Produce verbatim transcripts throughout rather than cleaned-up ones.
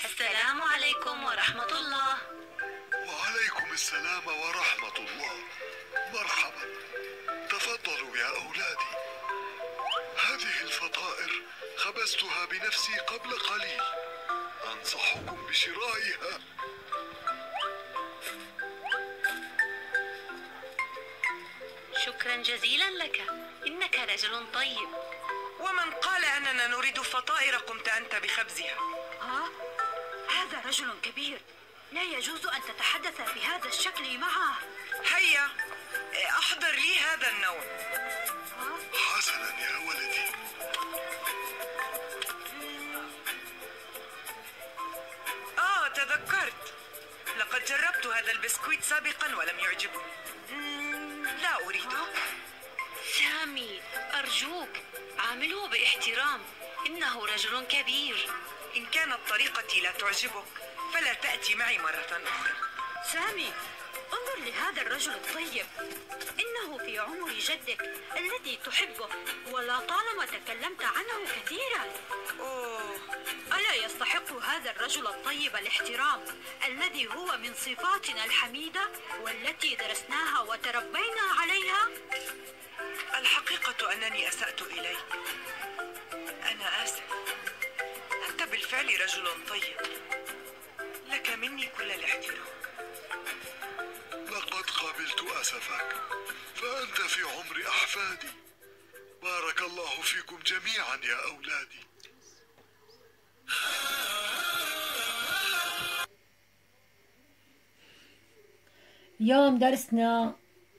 السلام عليكم ورحمة الله. وعليكم السلام ورحمة الله. مرحبا، تفضلوا يا أولادي. هذه الفطائر خبزتها بنفسي قبل قليل، أنصحكم بشرائها. شكرا جزيلا لك، إنك رجل طيب. ومن قال أننا نريد فطائر قمت أنت بخبزها؟ ها؟ هذا رجل كبير، لا يجوز أن تتحدث بهذا الشكل معه. هيا أحضر لي هذا النوم. حسنا يا ولدي. آه تذكرت، لقد جربت هذا البسكويت سابقا ولم يعجبني. لا أريده. سامي، أرجوك عامله باحترام، إنه رجل كبير. إن كانت طريقتي لا تعجبك فلا تأتي معي مرة أخرى. سامي، انظر لهذا الرجل الطيب، إنه في عمر جدك الذي تحبه، ولا طالما تكلمت عنه كثيرا. أوه، ألا يستحق هذا الرجل الطيب الاحترام الذي هو من صفاتنا الحميدة والتي درسناها وتربينا عليها؟ الحقيقة أنني أسأت إليك، أنا آسف. أنت بالفعل رجل طيب، لك مني كل الاحترام. لقد قبلت أسفك، فأنت في عمر أحفادي. بارك الله فيكم جميعا يا أولادي. اليوم درسنا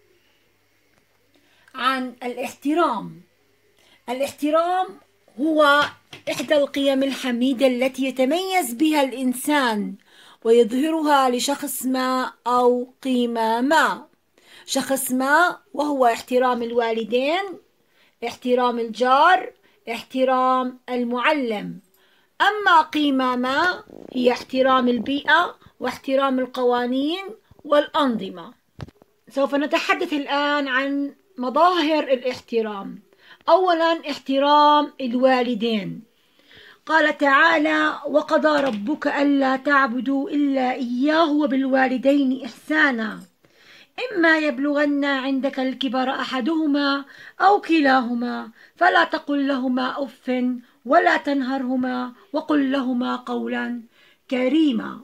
عن الاحترام. الاحترام هو إحدى القيم الحميدة التي يتميز بها الإنسان ويظهرها لشخص ما أو قيمة ما. شخص ما وهو احترام الوالدين، احترام الجار، احترام المعلم. أما قيمة ما هي احترام البيئة واحترام القوانين والأنظمة. سوف نتحدث الآن عن مظاهر الاحترام. أولا، احترام الوالدين. قال تعالى: وقضى ربك ألا تعبدوا إلا إياه وبالوالدين إحسانا إما يبلغن عندك الكبر أحدهما أو كلاهما فلا تقل لهما أف ولا تنهرهما وقل لهما قولا كريما.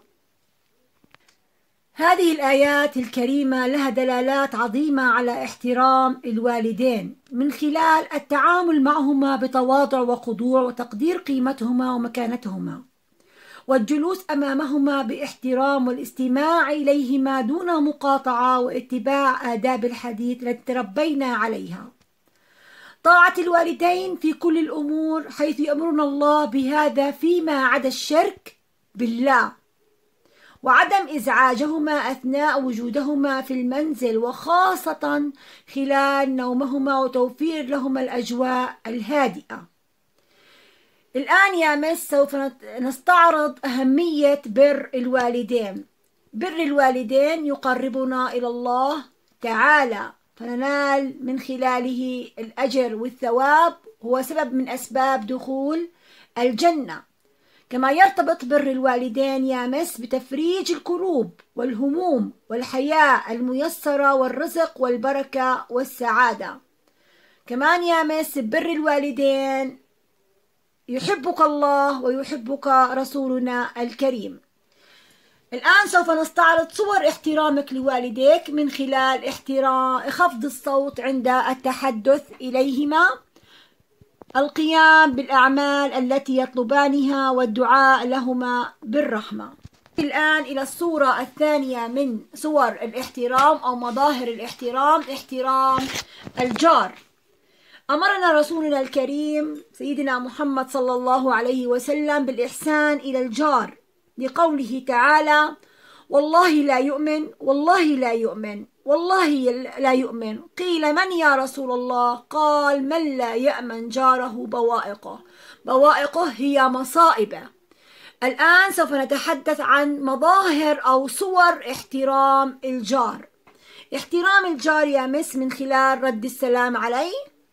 هذه الآيات الكريمة لها دلالات عظيمة على احترام الوالدين من خلال التعامل معهما بتواضع وخضوع وتقدير قيمتهما ومكانتهما، والجلوس أمامهما باحترام والاستماع إليهما دون مقاطعة واتباع آداب الحديث التي تربينا عليها. طاعة الوالدين في كل الأمور حيث يأمرنا الله بهذا فيما عدا الشرك بالله، وعدم إزعاجهما أثناء وجودهما في المنزل وخاصة خلال نومهما، وتوفير لهما الأجواء الهادئة. الآن يا مس سوف نستعرض أهمية بر الوالدين. بر الوالدين يقربنا إلى الله تعالى، فننال من خلاله الأجر والثواب، هو سبب من أسباب دخول الجنة. كما يرتبط بر الوالدين يا مس بتفريج الكروب والهموم والحياة الميسرة والرزق والبركة والسعادة. كمان يا مس بر الوالدين يحبك الله ويحبك رسولنا الكريم. الآن سوف نستعرض صور احترامك لوالديك من خلال احترام خفض الصوت عند التحدث إليهما، القيام بالأعمال التي يطلبانها والدعاء لهما بالرحمة. الآن إلى الصورة الثانية من صور الاحترام أو مظاهر الاحترام، احترام الجار. أمرنا رسولنا الكريم سيدنا محمد صلى الله عليه وسلم بالإحسان إلى الجار لقوله تعالى: والله لا يؤمن والله لا يؤمن والله لا يؤمن. قيل: من يا رسول الله؟ قال: من لا يأمن جاره بوائقه. بوائقه هي مصائبه. الآن سوف نتحدث عن مظاهر أو صور احترام الجار. احترام الجار يا مس من خلال رد السلام عليه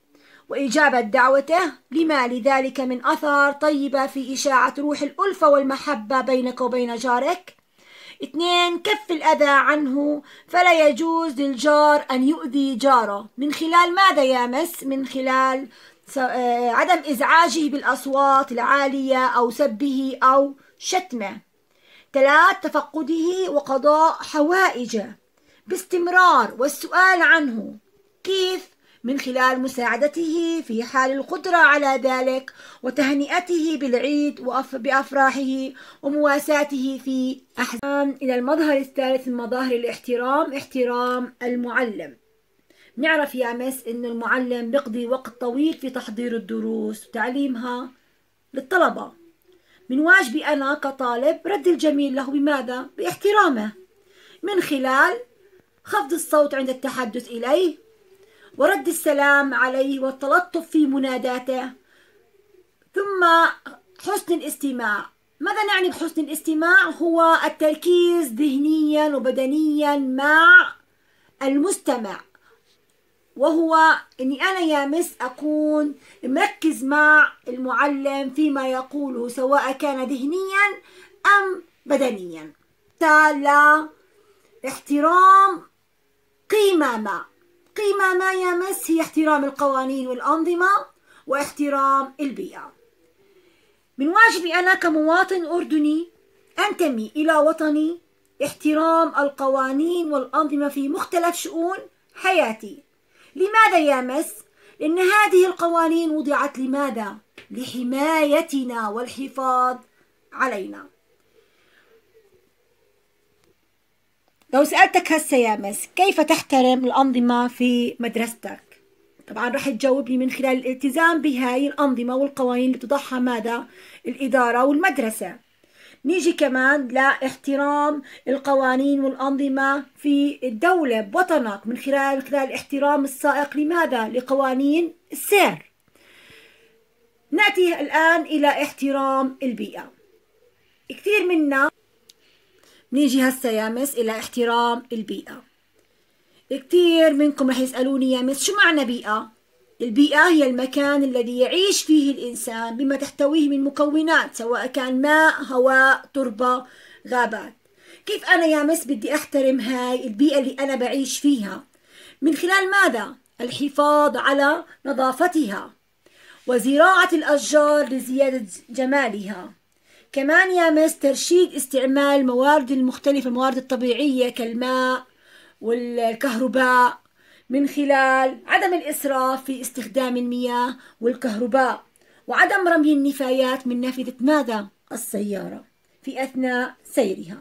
وإجابة دعوته لما لذلك من أثر طيبة في إشاعة روح الألفة والمحبة بينك وبين جارك. اثنين، كف الأذى عنه، فلا يجوز للجار أن يؤذي جاره. من خلال ماذا يامس؟ من خلال عدم إزعاجه بالأصوات العالية أو سبه أو شتمه. ثلاث، تفقده وقضاء حوائجه باستمرار والسؤال عنه. كيف؟ من خلال مساعدته في حال القدرة على ذلك، وتهنئته بالعيد بأفراحه، ومواساته في أحزان. إلى المظهر الثالث من مظاهر الاحترام، احترام المعلم. نعرف يا مس إن المعلم بيقضي وقت طويل في تحضير الدروس وتعليمها للطلبة. من واجبي أنا كطالب رد الجميل له. بماذا؟ باحترامه، من خلال خفض الصوت عند التحدث إليه، ورد السلام عليه، والتلطف في مناداته، ثم حسن الاستماع. ماذا نعني بحسن الاستماع؟ هو التركيز ذهنيا وبدنيا مع المستمع، وهو أني أنا يا مس أكون مركز مع المعلم فيما يقوله، سواء كان ذهنيا أم بدنيا. لا احترام قيمة ما. قيمة ما يا مس هي احترام القوانين والأنظمة واحترام البيئة. من واجبي أنا كمواطن أردني أنتمي إلى وطني احترام القوانين والأنظمة في مختلف شؤون حياتي. لماذا يا مس؟ لأن هذه القوانين وضعت لماذا؟ لحمايتنا والحفاظ علينا. لو سألتك هسه يا مس كيف تحترم الأنظمة في مدرستك؟ طبعا رح تجاوبني من خلال الالتزام بهاي الأنظمة والقوانين اللي بتضعها ماذا؟ الإدارة والمدرسة. نيجي كمان لاحترام القوانين والأنظمة في الدولة بوطنك من خلال خلال احترام السائق لماذا؟ لقوانين السير. نأتي الآن إلى احترام البيئة. كثير منا نيجي هسه يا مس إلى احترام البيئة. كثير منكم رح يسألوني يا مس شو معنى بيئة؟ البيئة هي المكان الذي يعيش فيه الإنسان بما تحتويه من مكونات، سواء كان ماء، هواء، تربة، غابات. كيف أنا يا مس بدي أحترم هاي البيئة اللي أنا بعيش فيها؟ من خلال ماذا؟ الحفاظ على نظافتها، وزراعة الأشجار لزيادة جمالها. كمان يا مس ترشيد استعمال الموارد المختلفة، الموارد الطبيعية كالماء والكهرباء، من خلال عدم الإسراف في استخدام المياه والكهرباء، وعدم رمي النفايات من نافذة ماذا؟ السيارة في أثناء سيرها.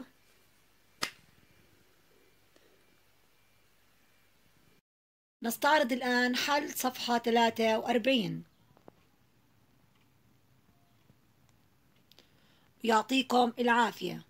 نستعرض الآن حل صفحة ثلاثة وأربعين. يعطيكم العافية.